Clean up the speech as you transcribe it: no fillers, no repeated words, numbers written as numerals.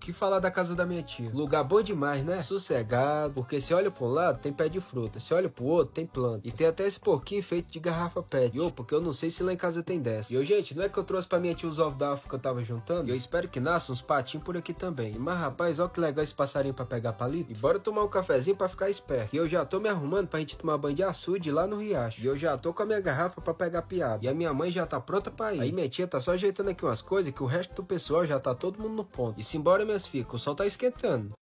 que falar da casa da minha tia? Lugar bom demais, né? Sossegado, porque se olha pra um lado, tem pé de fruta. Se olha pro outro, tem planta. E tem até esse porquinho feito de garrafa pet. E porque eu não sei se lá em casa tem dessa. E gente, não é que eu trouxe pra minha tia os ovos da África que eu tava juntando? E eu espero que nasçam uns patinhos por aqui também. E mas rapaz, ó que legal esse passarinho pra pegar palito. E bora tomar um cafezinho pra ficar esperto. E eu já tô me arrumando pra gente tomar banho de açude lá no riacho. E eu já tô com a minha garrafa pra pegar piaba. E a minha mãe já tá pronta pra ir. Aí minha tia tá só ajeitando aqui umas coisas que o resto do pessoal já tá todo mundo no ponto. E simbora, minhas filhas, que o sol tá esquentando.